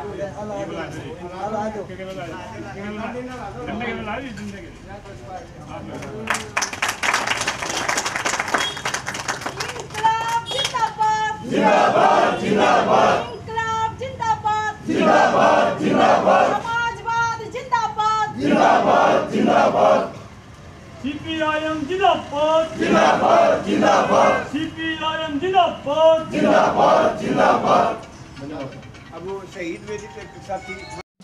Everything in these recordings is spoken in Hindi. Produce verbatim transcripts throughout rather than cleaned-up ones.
जिंदाबाद जिंदाबाद इंकलाब जिंदाबाद जिंदाबाद जिंदाबाद समाजवाद जिंदाबाद जिंदाबाद जिंदाबाद सीपीआईएम जिंदाबाद जिंदाबाद जिंदाबाद सीपीआईएम जिंदाबाद जिंदाबाद जिंदाबाद। अब वो शहीद वेदी के साथी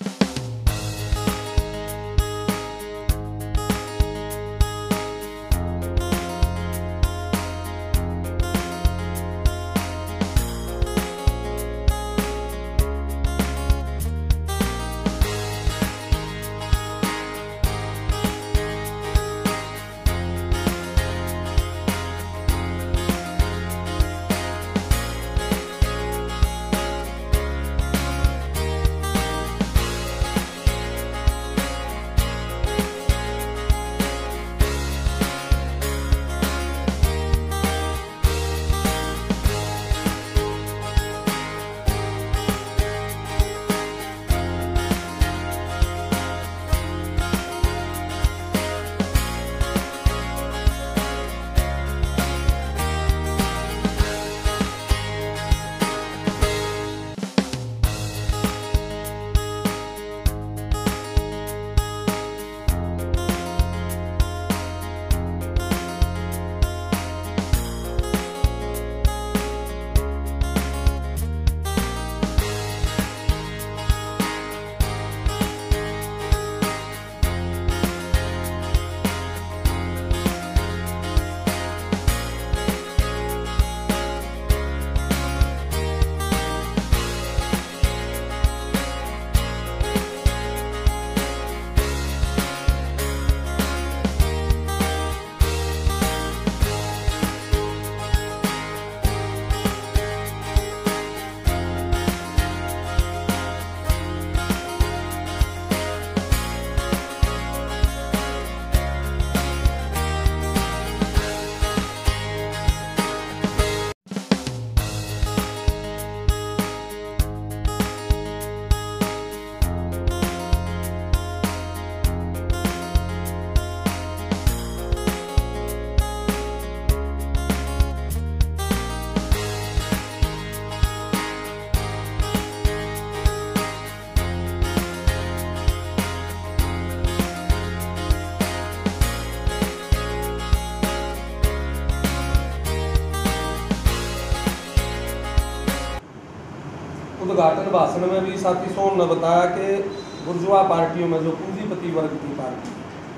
उद्घाटन भाषण में भी साथी सोन ने बताया कि बुर्जुआ पार्टियों में जो पूंजीपति वर्ग की पार्टी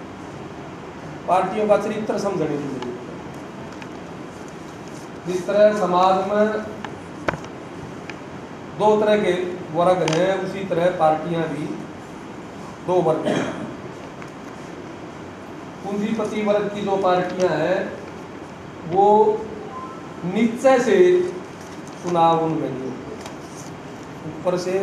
पार्टियों का चरित्र समझने की जरूरत है। जिस तरह समाज में दो तरह के वर्ग हैं, उसी तरह पार्टियां भी दो वर्ग हैं। पूंजीपति वर्ग की जो पार्टियां हैं वो नीचे से चुनाव उनमें नहीं होते, ऊपर से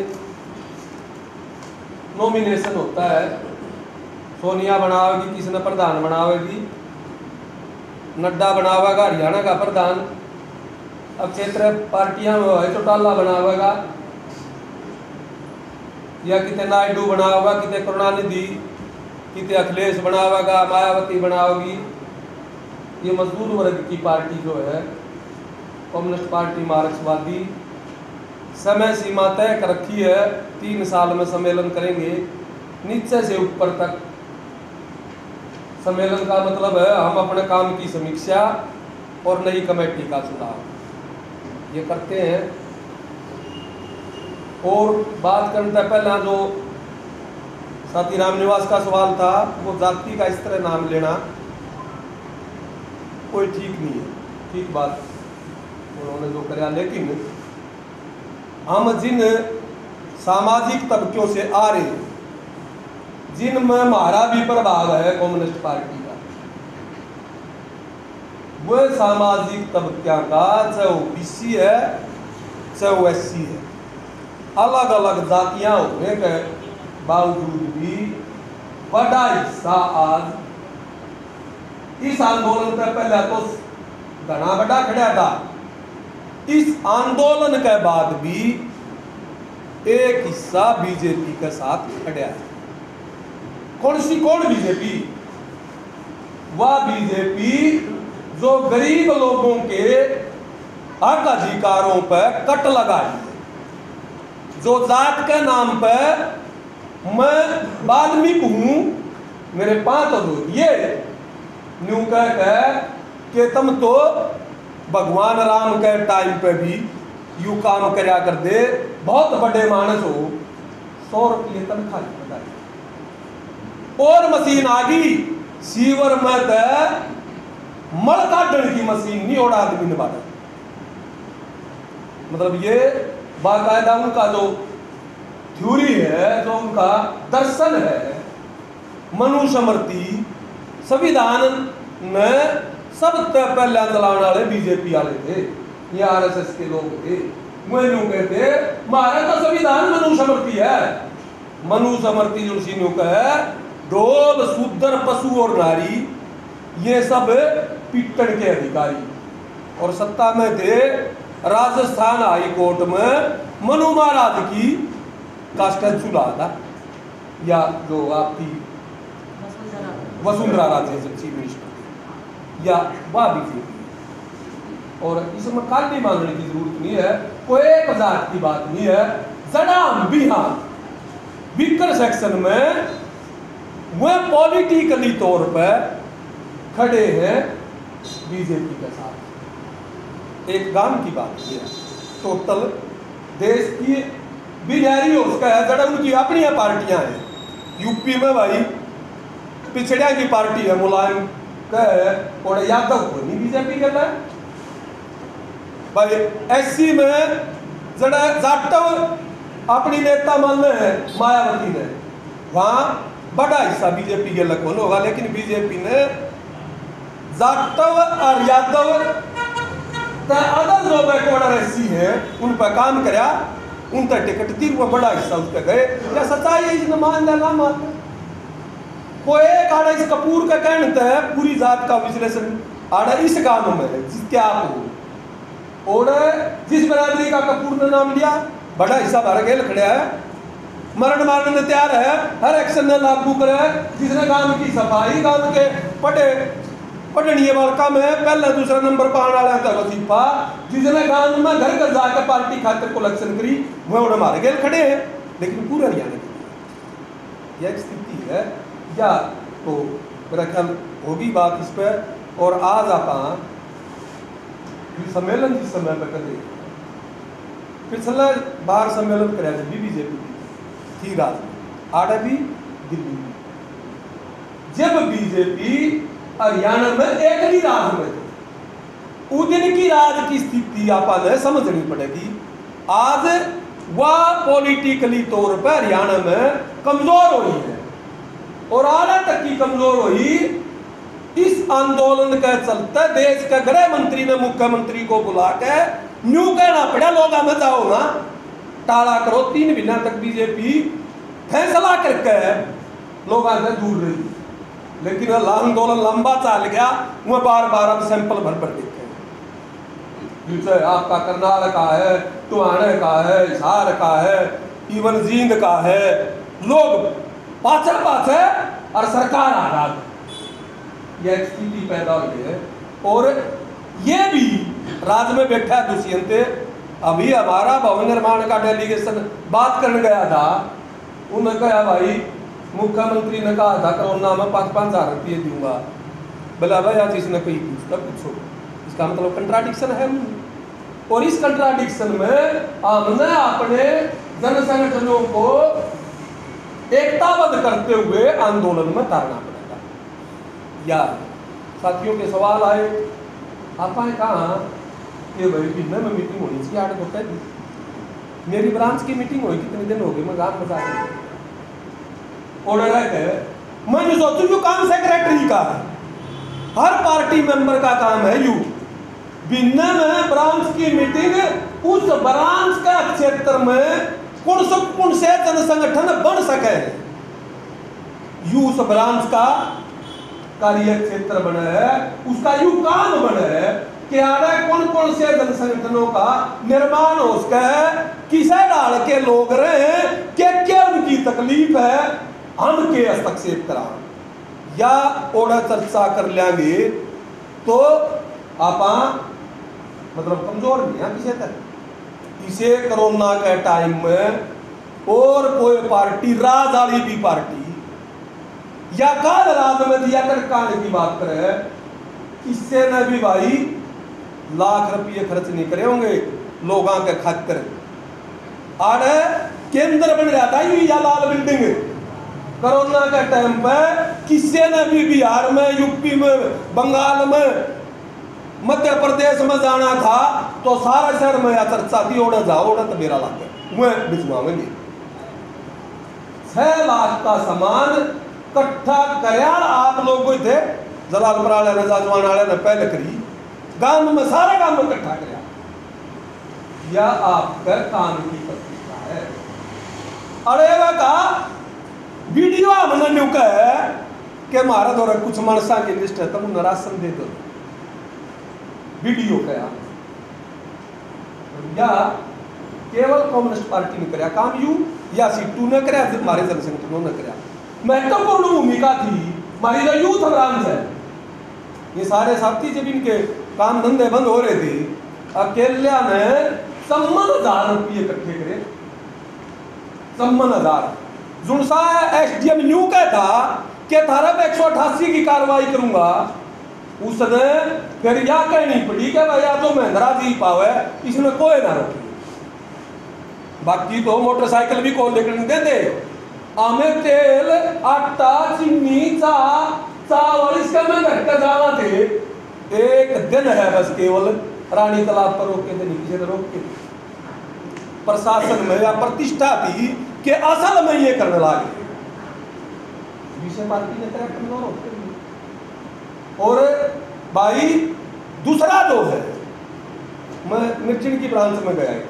नॉमिनेशन होता है। सोनिया बनावेगी, किसने प्रधान बनावेगी, नड्डा बनावेगा हरियाणा का प्रधान, अब क्षेत्र पार्टियां में चौटाला बनावेगा, या कितने नायडू बनावेगा, कितने करुणानिधि, कितने अखिलेश बनावेगा, मायावती बनावेगी। ये मजदूर वर्ग की पार्टी जो है कम्युनिस्ट पार्टी मार्क्सवादी समय सीमा तय कर रखी है, तीन साल में सम्मेलन करेंगे। नीचे से ऊपर तक सम्मेलन का मतलब है हम अपने काम की समीक्षा और नई कमेटी का चुनाव ये करते हैं। और बात करने से पहला जो साथी रामनिवास का सवाल था, वो जाति का इस तरह नाम लेना कोई ठीक नहीं है, ठीक बात उन्होंने जो कराया। लेकिन हम जिन सामाजिक तबकों से आ रहे, जिनमें हमारा भी प्रभाव है कम्युनिस्ट पार्टी का, वह सामाजिक तबका का चाहे वो बीसी है चाहे वो एससी है, अलग अलग जातियां होने के बावजूद भी बड़ा हिस्सा आज इस आंदोलन से पहले तो घना बड़ा खड़ा था। इस आंदोलन के बाद भी एक हिस्सा बीजेपी के साथ खड़ा है। कौन सी कौन बीजेपी? वह बीजेपी जो गरीब लोगों के हक अधिकारों पर कट लगाई, जो जात के नाम पर मैं वाल्मीकि हूं, मेरे पांच अधूर ये न्यू कह कह कि तुम तो भगवान राम के टाइम पे भी यू काम करया कर दे, बहुत बड़े मानस हो, सौ रुपये तनख्वाह लगाई और मशीन आ गई सीवर में तो मल काटने की मशीन नहीं और आदमी ने बांटा। मतलब ये बाकायदा उनका जो थ्योरी है, जो उनका दर्शन है, मनुस्मृति संविधान में सबसे पहले चलाने वाले बीजेपी वाले थे, ये आरएसएस के लोग थे। मैं यूं कहते हमारा तो संविधान मनुस्मृति है, मनुस्मृति जो सी न्यू है, ढोल शूद्र पशु और नारी ये सब पीटन के अधिकारी। और सत्ता में थे राजस्थान हाई कोर्ट में मनु महाराज की का स्टैचू लगा था, या जो आपकी वसुंधरा राजे चीफ मिनिस्टर, या वह बीजेपी। और इसमें काली मांगने की जरूरत नहीं है, कोई एक जात की बात नहीं है। जड़ाम भी हाँ विकर सेक्शन में वह पॉलिटिकली तौर पर खड़े हैं बीजेपी के साथ। एक गांव की बात है, टोटल देश की बिहारी हो उसका है, जड़ा उनकी अपनी पार्टियां हैं। यूपी में भाई पिछड़िया की पार्टी है, मुलायम का है, और यादव को नहीं बीजेपी कहता है भाई। एससी में जड़ा जाटव अपनी नेता मान है मायावती ने, वहां बड़ा हिस्सा बीजेपी के लखन होगा, लेकिन बीजेपी ने जाटव और यादव अदर जो बैकवर्ड एससी है उन पर काम कराया, उन तक टिकट दी, वो बड़ा हिस्सा उस पर गए। क्या सच्चाई है इसने मान लिया ना मान लिया? कोई एक आड़ा इस कपूर का कहते है पूरी जात का विश्लेषण आड़ा इस गांव में है जिसके आप हो, और जिस बरादरी का कपूर ने नाम लिया बड़ा हिस्सा भर गेल खड़ा है, मरण मारने तैयार है, हर एक्शन ने लागू करे। जिसने गांव की सफाई, गांव के पटे पटनिए वाला में पहला दूसरा नंबर पाने वाला था वजीफा, जिसने गांव में घर घर जाकर पार्टी खातिर कलेक्शन करी, वह उन्हें मारे गेल खड़े हैं। लेकिन पूरा हरियाणा की यह स्थिति है, या तो मेरा ख्याल होगी बात इस पर। और आज आप सम्मेलन जिस समय पर कर पिछला बार सम्मेलन कराया भी बीजेपी थी राज में, आड़ा भी दिल्ली में, जब बीजेपी हरियाणा में एक ही राज में थे, उस दिन की राज की स्थिति आप समझनी पड़ेगी। आज वह पॉलिटिकली तौर पर हरियाणा में कमजोर हुई है, और आड़ा तक की कमजोर हुई। इस आंदोलन के चलते देश के गृह मंत्री ने मुख्यमंत्री को बुला के न्यू कहना पड़ा, लोग में जाओ ना, टाला करो। तीन महीना तक बीजेपी फैसला करके लोग से दूर रही, लेकिन आंदोलन लंबा चल गया। वह बार बार अब सैंपल भर भर देखे, जैसे आपका करनाल का है, टुहाने का है, हिसार का है, इवन जींद का है, लोग पाछे पाछे और सरकार आजाद, यह स्थिति पैदा हुई है। और ये भी राज्य में बैठा दुष्यंत, अभी हमारा भवन निर्माण का डेलीगेशन बात करने गया था, उन्होंने कहा भाई मुख्यमंत्री ने कहा था कोरोना में पाँच पाँच हजार रुपये दूंगा, बोला भाई आज इसने कहीं पूछता पूछो, इसका मतलब कंट्राडिक्शन है। और इस कंट्राडिक्शन में हमने अपने जन संगठनों को एकताबद्ध करते हुए आंदोलन में उतारना पड़ेगा। या साथियों के सवाल आए, आपने कहा कि भाई बिना में मीटिंग होनी चाहिए, आठ घंटे की मेरी ब्रांच की मीटिंग हुई, कितने दिन हो गए, मैं गांव बता ऑर्डर है। मैं सोचू जो काम सेक्रेटरी का है, हर पार्टी मेंबर का काम है यू बिना में ब्रांच की मीटिंग उस ब्रांच का क्षेत्र में कौन सा कौन से जन संगठन बन सके, यू उस ब्रांच का कार्य क्षेत्र बने है, उसका यू काम बने है, कि आड़े कौन कौन से जन संगठनों का निर्माण हो सके है, किसे डाल के लोग रहे हैं, क्या क्या उनकी तकलीफ है, हम के हस्तक्षेप करा या ओड़ा चर्चा कर लेंगे तो आप मतलब कमजोर नहीं है किसी तरह। इसे कोरोना के टाइम में और कोई पार्टी राज वाली भी पार्टी या काल राज में दिया कर कान की बात करे, इससे न भी भाई लाख रुपये खर्च नहीं करे होंगे लोगों के खातिर। आड़े केंद्र बन रहा था या लाल बिल्डिंग कोरोना के टाइम पे, किसी ने भी बिहार में, यूपी में, बंगाल में, मध्य प्रदेश में जाना था तो सारे शहर में या चर्चा थी ओढ़ जाओ ओढ़ तो मेरा लागे वह भिजवाएंगे। छह लाख का सामान इकट्ठा करया आप लोग थे जलालपुर वाले ने, जाजवान वाले ने पहले करी, गांव में सारे गांव में इकट्ठा करया। यह आपका काम की पत्रिका है। अरे का वीडियो हमने न्यूका है कि मारा दौरा कुछ मनसा की लिस्ट है तुम तो राशन दे दो, वीडियो क्या या केवल कम्युनिस्ट पार्टी ने कराया काम यू या सीटू ने कराया, हमारे जन संगठनों ने कराया। महत्वपूर्ण भूमिका थी हमारी जो यूथ ब्रांच है, ये सारे साथी जब इनके काम धंधे बंद हो रहे थे, अकेले ने सम्मन हजार रुपये इकट्ठे करे, सम्मन हजार जुनसा एसडीएम न्यू कहता कि थारा पे एक सौ अठासी की कार्रवाई करूंगा, उसने फिर या कहनी पड़ी कि भाई या तो महिंद्रा जी पावे इसमें कोई ना रोके, बाकी तो मोटरसाइकिल भी कौन लेकर नहीं देते। हमें तेल आटा चीनी चा चावल इसका मैं घर का जाना थे, एक दिन है बस केवल रानी तालाब पर रोके थे, नीचे से रोक के प्रशासन में या प्रतिष्ठा थी कि असल में ये करने लगे, विषय पार्टी ने तरह कमजोर होते। और भाई दूसरा जो है, मैं मिर्चिन की ब्रांच में गया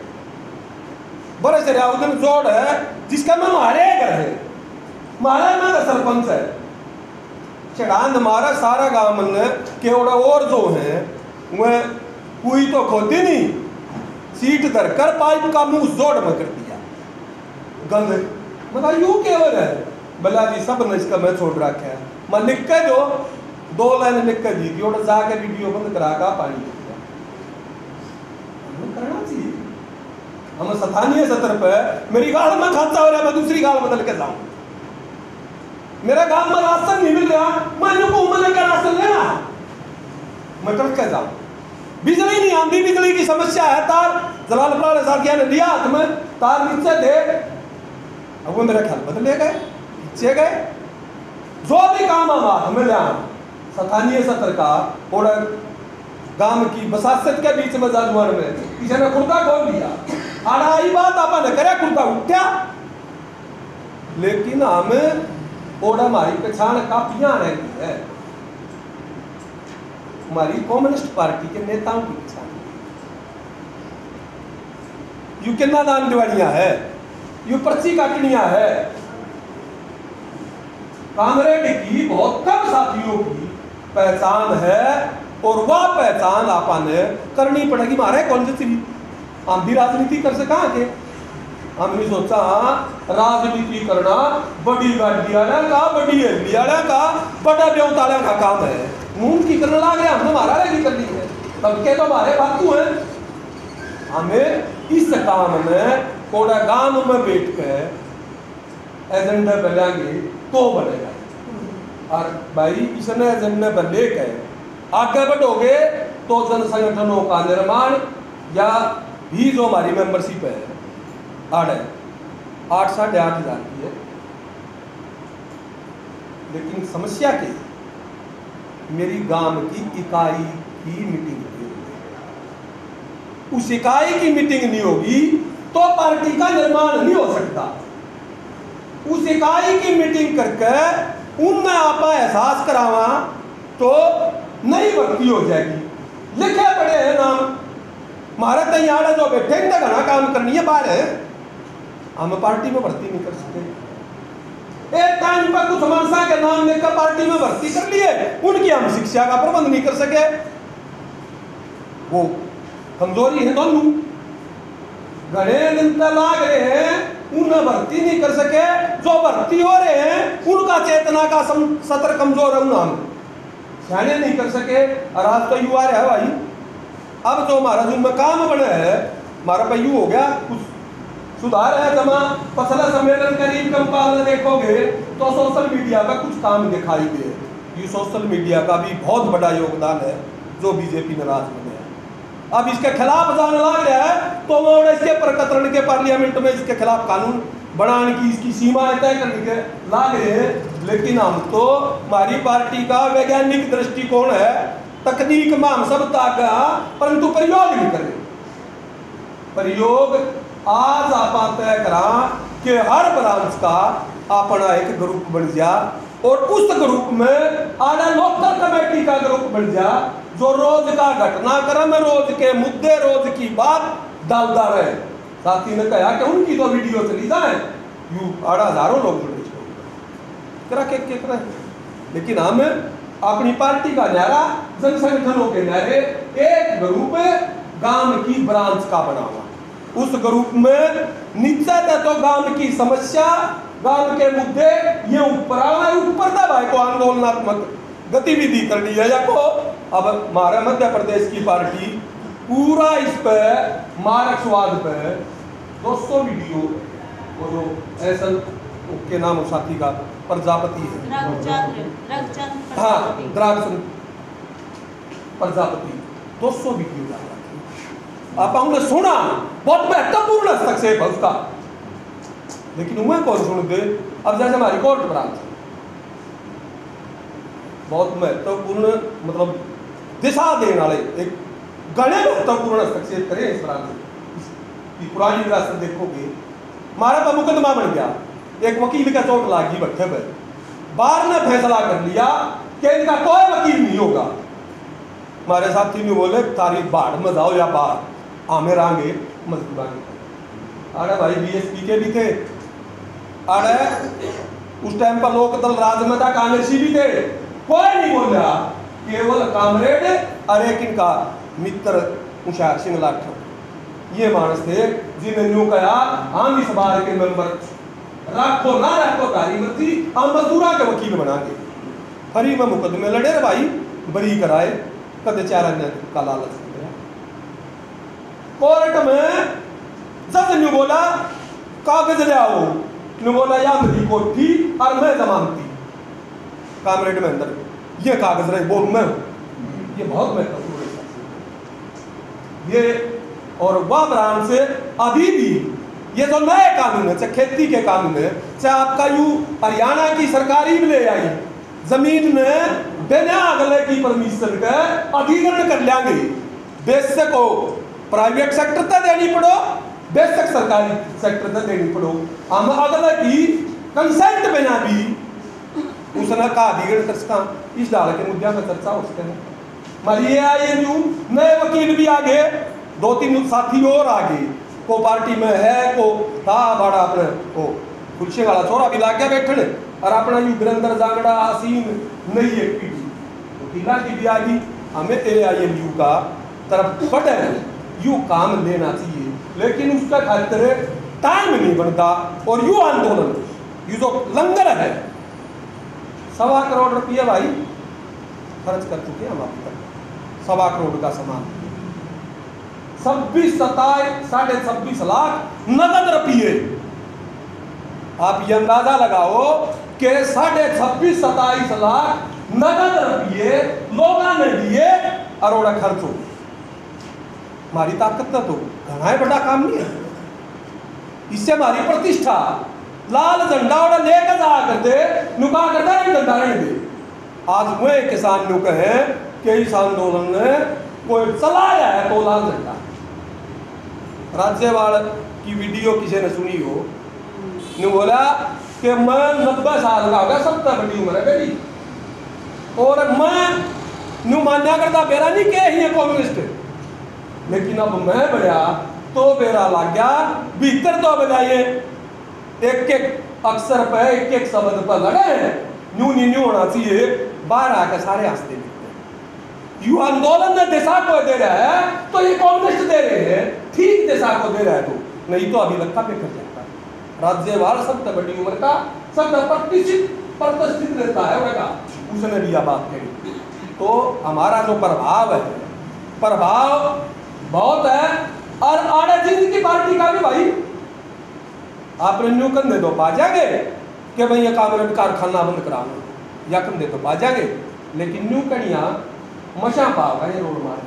बड़े से राउदन जोड़ है जिसका मैं मारे घर है, मारा मैं का सरपंच है, चढ़ान हमारा सारा गांव में केवड़ा और जो है वह कोई तो खोती नहीं, सीट धरकर पाइप का मुंह जोड़ में कर दिया गंद, मतलब यूं केवल है भला जी सब ने इसका मैं छोड़ रखा है, मैं लिख के दो दो लाइन लिख कर दी थी और जाके वीडियो बंद करा का पानी दिया। हमें करना चाहिए, हम स्थानीय सतर पे मेरी गाड़ में खांसा हो रहा है, मैं दूसरी गाड़ बदल के जाऊं, मेरा गांव में राशन नहीं मिल रहा, मैं इनको उम्र का राशन लेना, मैं कर के जाऊं। बिजली नहीं आती, बिजली की समस्या है, तार जलालपुर साथिया ने दिया हाथ में, तार नीचे थे, अब वो मेरा ख्याल बदले गए, पीछे गए, जो भी काम हम हाथ में ले स्थानीय सत्र का और गांव की बसासत के बीच में जाजमान में किसी ने कुर्ता खोल लिया, आड़ाई बात आपा ने करे कुर्ता उठा, लेकिन हमें और हमारी पहचान काफियां रहती है, हमारी कम्युनिस्ट पार्टी के नेताओं की पहचान, यू किन्ना दान दिवाड़ियां है, यू पर्ची काटनियां है, कांग्रेस की बहुत कम साथियों की पहचान है और वह पहचान आपने करनी पड़ेगी। हमारे कौन सी हम भी राजनीति कर सका के, हमने सोचा राजनीति करना बड़ी गाड़ी वाला का, बड़ी हल्दी वाला का, बड़ा ब्यौताला का काम है, मुंह की करने लग गया, हमने हमारा नहीं करनी है, तब के तो हमारे फालतू हैं। हमें इस काम में कोड़ा गांव में बैठ कर एजेंडा बनाएंगे तो बनेगा, और भाई इसने एजेंडा बने के आगे बढ़ोगे तो जन संगठनों का निर्माण या भी जो हमारी मेंबरशिप है आठ है आठ साढ़े आठ हजार की है, लेकिन समस्या क्या मेरी गांव की इकाई की मीटिंग नहीं होगी, उस इकाई की मीटिंग नहीं होगी तो पार्टी का निर्माण नहीं हो सकता। उस इकाई की मीटिंग करके उनमें आप एहसास करावा तो नई भर्ती हो जाएगी। लिखे पड़े हैं नाम हमारे तैयार जो बैठे हैं घना काम करनी है बाहर है, हम पार्टी में भर्ती नहीं कर सकते। एक टाइम पर कुछ मनसा के नाम लेकर पार्टी में भर्ती कर लिए, उनकी हम शिक्षा का प्रबंध नहीं कर सके। वो कमजोरी है दोनों। घने दिन तक लाग रहे हैं, उन्हें भर्ती नहीं कर सके, जो भर्ती हो रहे हैं उनका चेतना का सत्र कमजोर है, उन्हें सियाने नहीं कर सके। और आज तो युवा है भाई, अब जो हमारा जो मकाम बना है हमारा पे यू हो गया, कुछ सुधार है। जमा पसला सम्मेलन करीब कम पाल देखोगे तो सोशल मीडिया का कुछ काम दिखाई दे। ये सोशल मीडिया का भी बहुत बड़ा योगदान है जो बीजेपी नाराज बने हैं। अब इसके खिलाफ जाने लग रहा है तो वो इसके प्रकटन के पार्लियामेंट में इसके खिलाफ कानून बनाने की इसकी सीमाएं तय करने के लाग रहे हैं। लेकिन हम तो हमारी पार्टी का वैज्ञानिक दृष्टिकोण है, तकनीक में हम सब ताका, परंतु प्रयोग नहीं करें। प्रयोग आज आप तय करा कि हर ब्रांच का अपना एक ग्रुप बन जा और उस ग्रुप में आना लोकल कमेटी का ग्रुप बन जा जो रोज का घटनाक्रम, रोज के मुद्दे, रोज की बात डालता रहे। साथी ने कहा कि उनकी तो वीडियो चली जाए, यू आड़ा हजारों लोग जुड़े करा के, के करा। लेकिन हम अपनी पार्टी का नारा, जन संगठनों के नारे, एक ग्रुप गांव की ब्रांच का बना हुआ, उस ग्रुप में नीचे तो गांव की समस्या, गांव के मुद्दे ये ऊपर आए, ऊपर था भाई को आंदोलनात्मक गतिविधि करनी है। या को अब हमारे मध्य प्रदेश की पार्टी पूरा इस पे मार्क्सवाद पे दो सौ वीडियो, वो जो ऐसा के नाम साथी का प्रजापति है, हाँ द्रागचंद प्रजापति, दो सौ वीडियो डाला। आप हमने सुना, बहुत महत्वपूर्ण हस्तक्षेप है उसका, लेकिन उन्हें कौन सुनते। अब जैसे हमारी कोर्ट ब्रांच बहुत महत्वपूर्ण, मतलब दिशा देने वाले एक गणे महत्वपूर्ण हस्तक्षेप करें इस ब्रांच। पुरानी विरासत देखोगे, हमारा पर मुकदमा बन गया, एक वकील का चोट लागी भट्टे पे, बार ने फैसला कर लिया कि इनका कोई वकील नहीं होगा। हमारे साथी ने बोले तारीख बाढ़ में जाओ या बाहर, आमे रांगे मजदूरानी। अरे भाई बीएसपी के भी थे, अरे उस टाइम पर लोक दल राज में था, कांग्रेसी भी थे, कोई नहीं बोला, केवल कामरेड अरे किनका मित्र उषा सिंह लाठर ये मानस थे जिन्हें न्यू कहा हम इस बार के मेंबर रखो ना रखो गाड़ी मती, हम मजदूरा के वकील बना के हरी में मुकदमे लड़े रे भाई, बरी कराए, कदे चारा ने का लालच गया। कोर्ट में जज न्यू बोला कागज ले आओ, न्यू बोला या मेरी कोठी और मैं जमानती, कामरेड में अंदर ये कागज रहे बोल मैं, ये बहुत महत्वपूर्ण है ये। और वह ब्रांच से अभी भी ये जो नए कानून है, चाहे खेती के कानून है, चाहे आपका यू हरियाणा की सरकारी भी ले आई जमीन में बिना अगले की परमिशन के अधिग्रहण कर लेंगे, बेशक हो प्राइवेट सेक्टर तक देनी पड़ो, बेशक सरकारी सेक्टर तक देनी पड़ो, हम अगले की कंसेंट बिना भी उसने का अधिग्रहण कर सका। इस डाल के मुद्दे में चर्चा हो सकते हैं। हमारी आई नए वकील भी आगे, दो तीन साथी और आगे, को पार्टी में है को था बड़ा अपने को कुलशे वाला छोरा भी लाग गया बैठने, और अपना यू वीरेंद्र जांगड़ा आसीन नई एक पीढ़ी वकीला की भी आगी। हमें ए आई एम यू का तरफ बढ़े यू काम लेना चाहिए, लेकिन उसका खातिर टाइम नहीं बनता। और यू आंदोलन यू जो लंगर है सवा करोड़ रुपये भाई खर्च कर चुके हम अब तक, सवा करोड़ का सामान, छब्बीस सताईस साढ़े छब्बीस लाख नगद रुपये। आप ये अंदाजा लगाओ कि साढ़े छब्बीस सताईस लाख नगद रुपये लोगों ने दिए अरोड़ा खर्च हो। हमारी ताकत तो घना बड़ा काम नहीं है, इससे हमारी प्रतिष्ठा लाल झंडा और लेकर जा करते नुका करता है झंडा रहने दे। आज वे किसान नु कहे कि इस आंदोलन ने कोई चलाया है तो लाल झंडा। राज्यपाल की वीडियो किसी ने सुनी हो, नु बोला कि मैं नब्बे साल का हो गया, सत्तर बड़ी उम्र है मेरी, और मैं नु मान्या करता बेरा नहीं के ही कम्युनिस्ट, लेकिन अब मैं बढ़िया तो बेरा लग गया भीतर तो बजाइए एक एक अक्षर पे एक एक शब्द पर लड़े हैं, न्यू न्यू न्यू होना चाहिए, बाहर आकर सारे हंसते दिखते। यू आंदोलन ने दिशा को दे रहा है तो ये कम्युनिस्ट दे रहे हैं, ठीक दिशा को दे रहा है, तो नहीं तो अभी लक्का पे कर जाता है। राज्यवाल सबसे बड़ी उम्र का सबसे प्रतिष्ठित प्रतिष्ठित रहता है उनका, उसने भी यह बात कही। तो हमारा जो प्रभाव है, प्रभाव बहुत है। और आड़े जिंदगी की पार्टी का भी भाई आप न्यू कंधे तो पा जाएंगे कि भाई ये कामरेड कारखाना बंद कराओ या कंधे तो पा जाएंगे, लेकिन न्यू कड़िया मशा पाओगा ये रोड मार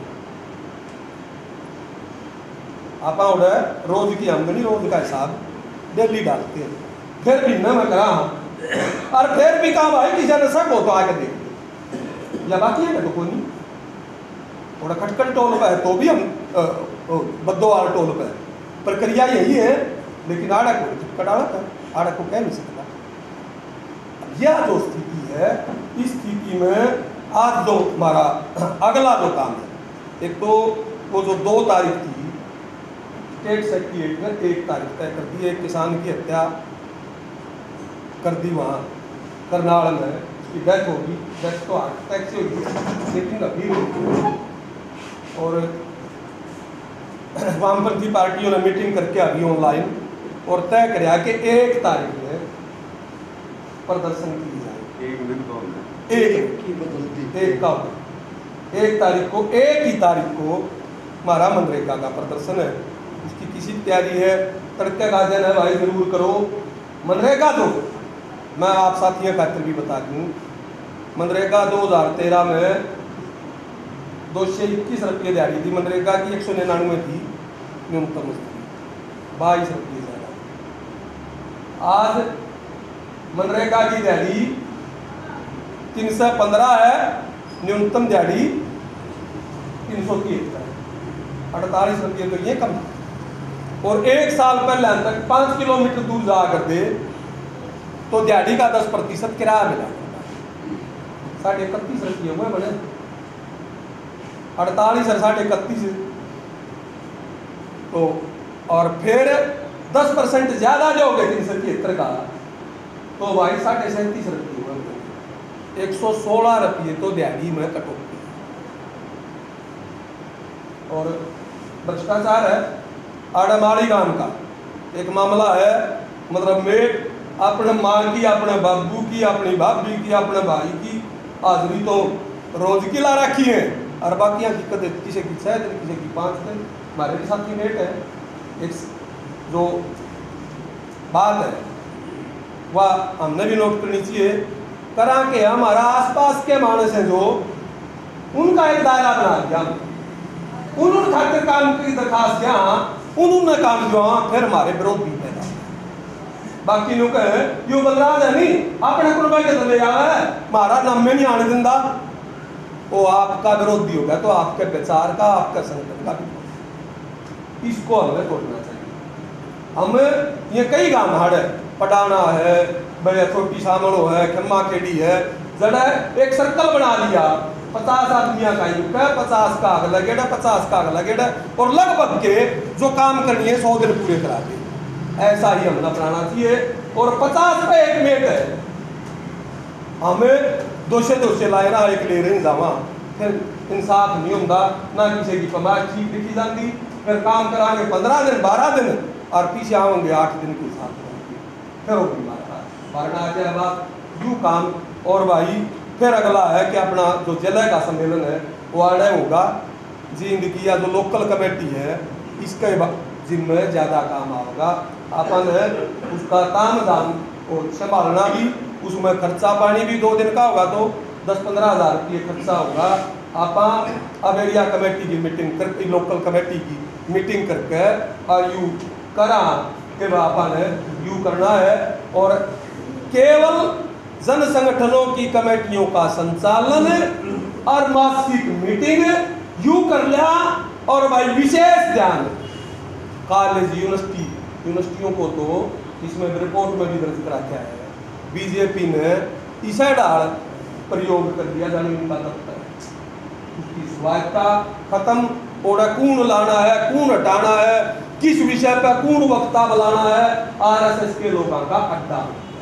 आप रोज की आमदनी रोज का हिसाब डेली डालते हैं, फिर भी न मैं करा और फिर भी कहा भाई किसी ने सब हो तो आके देख या बाकी है तो कोई नहीं, थोड़ा खटखट टोल पे है तो भी हम बद्दोवाल टोल पे प्रक्रिया यही है, लेकिन आड़ा को खटखटाड़ा है, आड़ा को कह नहीं सकता। यह जो स्थिति है, इस स्थिति में आज जो हमारा अगला जो काम है, एक तो वो जो दो तारीख थी स्टेट सेक्रेटरीट ने एक तारीख तय कर दी, एक किसान की हत्या कर दी वहाँ करनाल में, उसकी डेथ होगी, डेथ तो हार्ट अटैक से होगी लेकिन गंभीर होगी। और वामपंथी पार्टियों ने मीटिंग करके अभी ऑनलाइन और तय कराया कि एक तारीख में प्रदर्शन की जाए, एक एक एक का एक तारीख को एक ही तारीख को हमारा मनरेगा का प्रदर्शन है, उसकी किसी तैयारी है, तड़के का दिन है भाई जरूर करो। मनरेगा दो मैं आप साथियों खातिर भी बता दूँ, मनरेगा दो हज़ार तेरह में दो सौ इक्कीस रुपये दिहाड़ी थी मनरेगा की, एक सौ निन्यानवे थी न्यूनतम बाईस रुपये ज़्यादा। आज मनरेगा की दिहाड़ी तीन सौ पंद्रह है, न्यूनतम दिहाड़ी तीन सौ तिहत्तर, अड़तालीस रुपये तो ये कम। और एक साल पहले तक पाँच किलोमीटर दूर जा कर दे तो दिहाड़ी का दस प्रतिशत किराया मिला, साढ़े इकतीस रुपये हुए बने, अड़तालीस और साढ़े इकतीस तो, और फिर दस परसेंट ज़्यादा जो हो गए तीन सौ तिहत्तर का तो भाई साढ़े सैंतीस रुपये हुए, एक सौ सोलह रुपये तो दिहाड़ी में कटौती। और भ्रष्टाचार है, आड़माड़ी गांव का एक मामला है, मतलब मेट अपने माँ की, अपने बाबू की, अपनी भाभी की, अपने भाई की हाजिरी तो रोज की ला रखी है और बाकी की कदे किसी की छः दिन किसी की पाँच दिन। हमारे भी साथी मेट है, एक जो बात है वह हमने भी नोट करनी चाहिए, करा के हमारा आसपास के मानस हैं जो उनका एक दायरा बना दिया, उन्होंने खातिर काम की दरखास्त यहाँ उन्होंने काम जो फिर हमारे विरोध भी पैदा, बाकी लोग यो बलराज है नहीं अपने को बैठे चले जा रहा है, हमारा नाम में नहीं आने दिंदा, वो आपका विरोधी होगा तो आपके विचार का आपका संगठन का भी, इसको हमें तोड़ना चाहिए। हम ये कई गांव हाड़ है, पटाना है, भैया छोटी शामलो है, खम्मा खेड़ी है, जड़ा एक सर्कल बना लिया, पचास आदमियों का युग है, पचास का आग लगेगा, पचास का आग लगेगा और लगभग के जो काम करनी है सौ दिन पूरे करा दे, ऐसा ही हमने अपनाना चाहिए। और पचास पे एक मेट है, हमें दो से दो से लाए ना एक ले रहे जावा, फिर इंसाफ नहीं होता ना, किसी की पमाश ठीक लिखी जाती, फिर काम कराएंगे पंद्रह दिन बारह दिन और पीछे आएंगे आठ दिन के साथ, फिर वो भी मारना आ जाए बात यूँ काम। और भाई फिर अगला है कि अपना जो जिले का सम्मेलन है वो आड़े होगा जिंदगी या जो लोकल कमेटी है इसके जिम्मे ज़्यादा काम आएगा, अपन है उसका काम दाम और संभालना भी, उसमें खर्चा पानी भी दो दिन का होगा तो दस पंद्रह हज़ार रुपये खर्चा होगा। अपन अब एरिया कमेटी की मीटिंग कर, लोकल कमेटी की मीटिंग करके और यू करा कि अपन है यू करना है। और केवल जन संगठनों की कमेटियों का संचालन और मासिक मीटिंग यू कर लिया। और भाई विशेष ध्यान कॉलेज यूनिवर्सिटी यूनिवर्सिटियों को तो इसमें रिपोर्ट में भी दर्ज करा क्या है, बीजेपी ने इसे डाल प्रयोग कर दिया जाने उनका दफ्तर, उसकी स्वायत्ता खत्म। और कौन लाना है कौन हटाना है, किस विषय पर कौन वक्ता बुलाना है, आरएसएस के लोगों का अड्डा।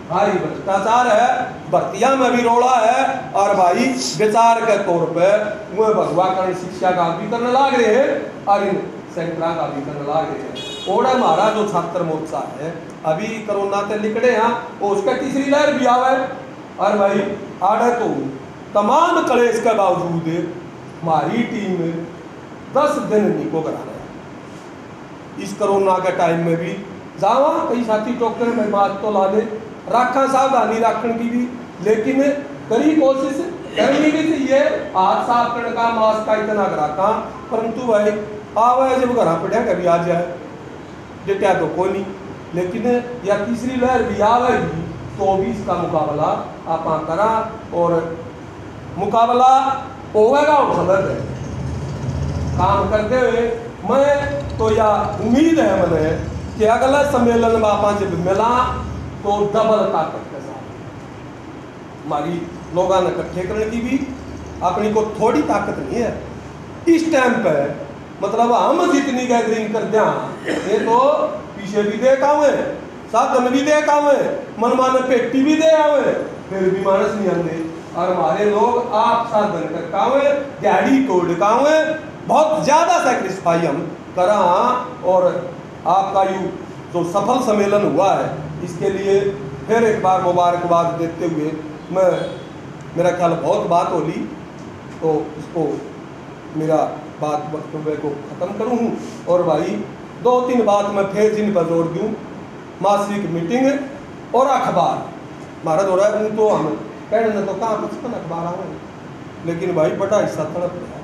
भारी भ्रष्टाचार है, भर्तियां में भी रोड़ा है, और भाई विचार के तौर पे वो भगवाकरण शिक्षा का भी करने लग रहे हैं और इन सेंटरा का भी करने लग रहे हैं। और हमारा जो छात्र मोर्चा है अभी कोरोना से निकले हैं और उसका तीसरी लहर भी आवे, और भाई आड़े तो तमाम कलेश के बावजूद हमारी टीम दस दिन निको करा रहे हैं। इस कोरोना के टाइम में भी जावा कई साथी डॉक्टर में बात तो ला दे रखा सावधानी रखने की भी, लेकिन करी कोशिश करनी भी चाहिए हाथ साफ करने का, मास्क का इतना रखा, परंतु भाई आवे जब घर पड़ा कभी आ जाए डेटा तो कोई नहीं, लेकिन या तीसरी लहर भी आवेगी तो भी इसका मुकाबला आप करा और मुकाबला होगा और खबर है काम करते हुए। मैं तो या उम्मीद है मैंने कि अगला सम्मेलन में आप जब मिला तो डबल ताकत के साथ हमारी लोगों ने इकट्ठे करने की भी अपनी को थोड़ी ताकत नहीं है इस टाइम पे, मतलब हम जितनी गैदरिंग कर दें ये तो पीछे भी दे कावे साधन भी दे कावे मनमाने पेटी भी दे आवे फिर भी मानस नहीं आते, और हमारे लोग आप साधन कर कावे दिहाड़ी तोड़ कावे बहुत ज्यादा सैक्रिफाई हम करा, और आपका यू जो सफल सम्मेलन हुआ है इसके लिए फिर एक बार मुबारकबाद देते हुए मैं मेरा ख्याल बहुत बात होली तो इसको मेरा बात वक्तव्य को ख़त्म करूँ। और भाई दो तीन बात मैं फिर जिन पर जोर दूँ, मासिक मीटिंग और अखबार हमारा दौरा है तो हम कहने तो कहाँ पचपन अखबार आ रहे, लेकिन भाई बड़ा हिस्सा तड़प रहा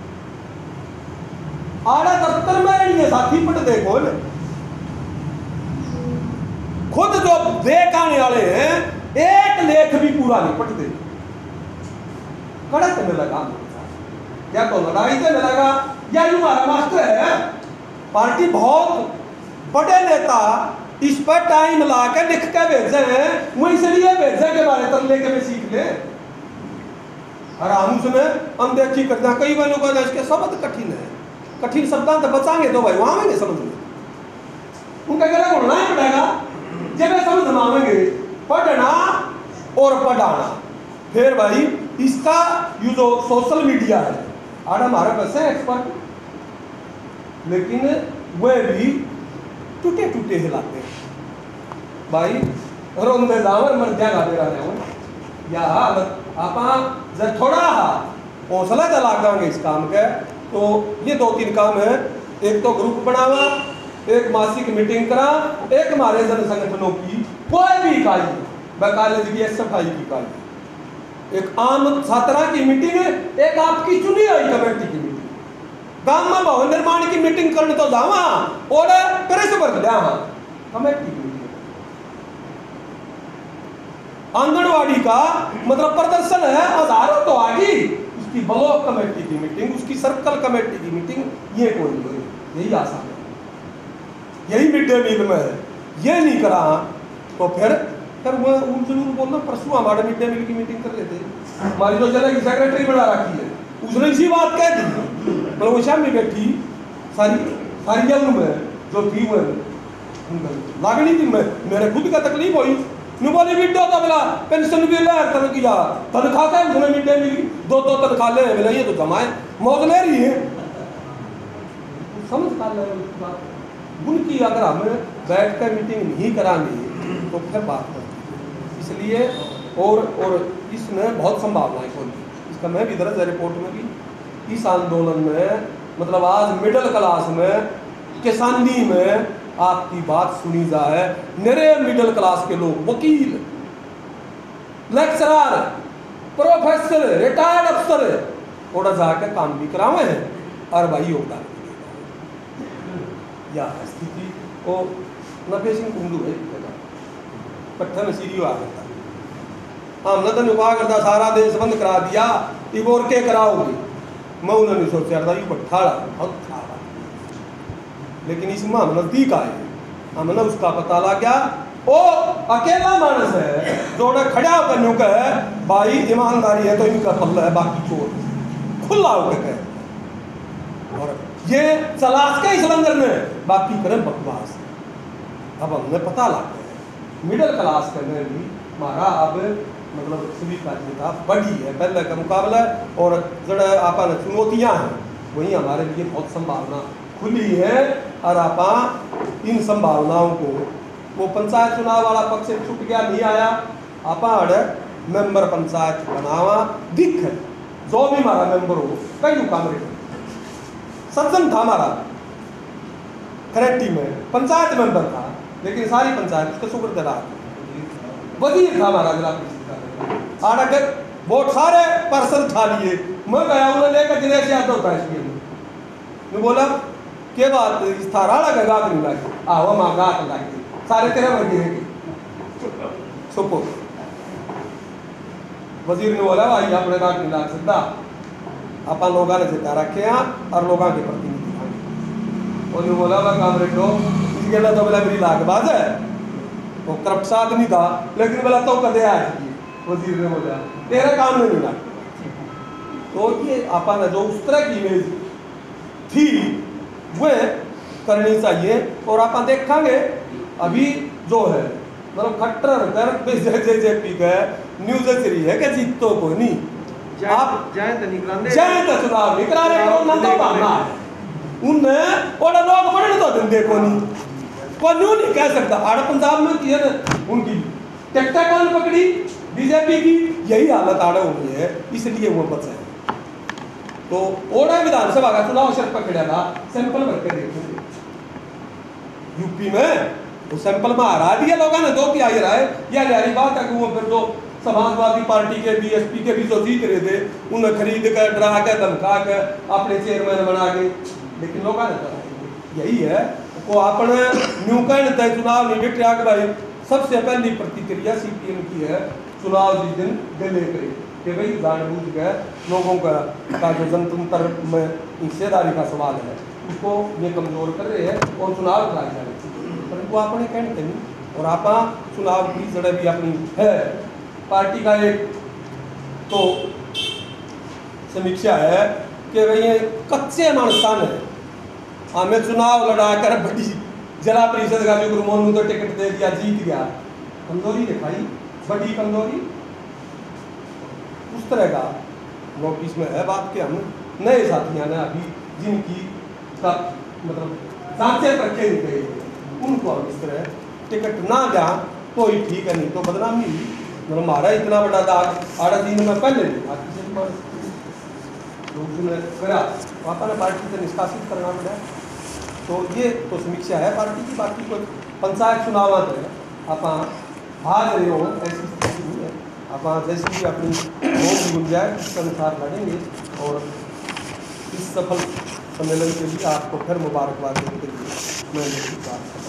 आड़ा दफ्तर में ये साथी पट देखो न खुद जो देख आने वाले हैं एक लेख भी पूरा नहीं पढ़ते, कड़क में लगा या तो लड़ाई से लगा या यूं हमारा मास्टर है पार्टी बहुत बड़े नेता इस पर टाइम ला के लिख के भेजे हैं, वो इसलिए भेजे के बारे में लेके भी सीख ले, और हम उसमें अनदेखी करते हैं। कई बार लोग इसके शब्द कठिन है, कठिन शब्दांत बचाएंगे तो भाई वहां आएंगे समझ में, उनका गला बोलना ही पड़ेगा जब समझ मांगेंगे पढ़ना और पढ़ाना। फिर भाई इसका ये जो सोशल मीडिया है आज हमारे पास है एक्सपर्ट, लेकिन वह भी टूटे टूटे हिलाते हैं भाई, रोंदे जावर मर जाएगा मेरा रहे या हालत आप जब थोड़ा हौसला जला देंगे इस काम के तो ये दो तीन काम है, एक तो ग्रुप बनावा, एक मासिक मीटिंग करा, एक हमारे जन संगठनों की कोई भी इकाई व कॉलेज की एस एफ आई की इकाई, एक आम छात्रा की मीटिंग, एक आपकी चुनी हुई कमेटी की मीटिंग, गांव में भवन निर्माण की मीटिंग करने तो जावा और प्रेस भर दिया कमेटी की मीटिंग, आंगनवाड़ी का मतलब प्रदर्शन है हजारों तो आगी, उसकी ब्लॉक कमेटी की मीटिंग, उसकी सर्कल कमेटी की मीटिंग, ये कोई नहीं, यही आसान है, यही मिड डे मील में है, ये नहीं करा तो फिर फिर वो उन जरूर बोलना परसों हमारे मिड डे मील की मीटिंग कर लेते, हमारी जो जिला की सेक्रेटरी बना रखी है उसने इसी बात कह दी, मतलब वो शाम में बैठी सारी सारी जगह में जो थी वो लागनी थी, मैं मेरे खुद का तकलीफ हुई नहीं बोली मिड डे बोला पेंशन भी ले तन किया तनख्वाह का उसने मिड डे मील दो दो तनख्वाह ले बोला ये तो जमाए मौज ले रही है, समझ पा रहे बात उनकी अगर हम बैठ कर मीटिंग नहीं कराएंगे तो फिर बात करते, इसलिए और और इसमें बहुत संभावनाएं खोली, इसका मैं भी दर्ज है रिपोर्ट में कि इस आंदोलन में मतलब आज मिडिल क्लास में किसानी में आपकी बात सुनी जाए, मेरे मिडिल क्लास के लोग वकील लेक्चरर प्रोफेसर रिटायर्ड अफसर थोड़ा जाकर काम भी करावे हैं और भाई योगदान या स्थिति को नफे सिंह कुंडू है पट्टा में सीढ़ी आ गया हमने तो नुका करता सारा देश बंद करा दिया इबोर के कराओगे, मैं उन्होंने सोचा था ये पट्ठाड़ा बहुत खराब, लेकिन इसमें हम नजदीक आए, हमने उसका पता लग गया वो अकेला मानस है जोड़े खड़ा होकर न्यू कहे भाई ईमानदारी है तो इनका पल्ला है बाकी चोर खुला होकर कहे, और ये चलाश के इस लंगर में बाकी करें बकवास। अब हमने पता लग गया मिडिल क्लास करने भी हमारा अब मतलब स्वीकार्यता बढ़ी है पहले का मुकाबला। और जड़ा आपा चुनौतियाँ हैं वही हमारे लिए बहुत संभावना खुली है। और आपा इन संभावनाओं को वो पंचायत चुनाव वाला पक्ष से छूट गया नहीं आया। आपा मेंबर पंचायत बनावा दिख जो भी हमारा मेंबर हो कई काम रहे सज्जन था हमारा खरेटी में पंचायत मेंबर था लेकिन सारी पंचायत उसके सुपुर्द रहा। वजीर था हमारा जिला परिषद का आड़ अगर वोट सारे पर्सन था लिए मैं गया उन्होंने लेकर दिनेश यादव था इसलिए मैं बोला के बात इस था राड़ा का गात नहीं लागे आओ माँ गात लागे सारे तेरे वजीर है सुपो वजीर ने बोला भाई अपने गात नहीं लाग सकता अपन लोगों ने जिता रखे हैं और लोगों के प्रतिनिधि हैं। उन्होंने बोला भाई कामरेड लो इसके लिए तो बोला मेरी लागबाज है वो करप्ट आदमी था लेकिन बोला तो कदे आज वजीर ने बोला तेरा काम नहीं मिला। तो ये अपन जो उस तरह की इमेज थी वह करनी चाहिए। और अपन देखेंगे अभी जो है मतलब खट्टर कर जे जे पी का न्यूज चली है कि जीत तो को नहीं आप जाए तो निकलाने जाए तो चुनाव नहीं करा रहे करो नंदो मारना है उनमें और लोग बड़े तो दिन देखो नहीं को न्यू नहीं कह सकता। आड़ पंजाब में किया ना उनकी टेक्टा कौन पकड़ी बीजेपी की यही हालत आड़े हुई है इसलिए वो बचा है। तो ओड़ा विधानसभा का चुनाव सिर्फ पकड़ा था सैंपल भर के देखो यूपी में तो सैंपल में हरा दिया लोगों ने दो की आई रहा है या जारी बात है कि वो फिर जो समाजवादी पार्टी के बीएसपी के भी जो जीत रहे थे उन्हें खरीद कर डरा कर धमका कर अपने चेयरमैन बना के लेकिन लोगों ने यही है को अपने न्यू कहने तय चुनाव नहीं बिटिया के भाई सबसे पहली प्रतिक्रिया सीपीएम की है चुनाव जिस दिन दिल्ली करे कि भाई जानबूझ कर लोगों का का जो जनतंत्र में हिस्सेदारी का सवाल है उसको ये कमजोर कर रहे हैं और चुनाव कराए जा रहे हैं परंतु आपने कहते नहीं। और आप चुनाव की जड़ भी अपनी है पार्टी का एक तो समीक्षा है कि भाई ये कच्चे मानसान है हमें चुनाव लड़ा कर बड़ी जिला परिषद का जो गुरु मोहन तो टिकट दे दिया जीत गया कमजोरी दिखाई बड़ी कमजोरी उस तरह का नोटिस में है बात कि हम नए साथियां ने अभी जिनकी का मतलब सांचे रखे नहीं गए उनको हम इस तरह टिकट ना जा तो ही ठीक है नहीं तो बदनामी हुई मतलब हमारा इतना बड़ा दाग आधा दिन में पहले नहीं किसी पर लोग करा पापा ने पार्टी से निष्कासित करना पड़ा। तो ये तो समीक्षा है पार्टी की बाकी कोई पंचायत चुनाव है आप हार रहे हो ऐसी स्थिति नहीं है आप जैसी भी अपनी वोट की गुंजाइश उसके अनुसार लड़ेंगे। और इस सफल सम्मेलन के लिए आपको फिर मुबारकबाद देने के लिए मैं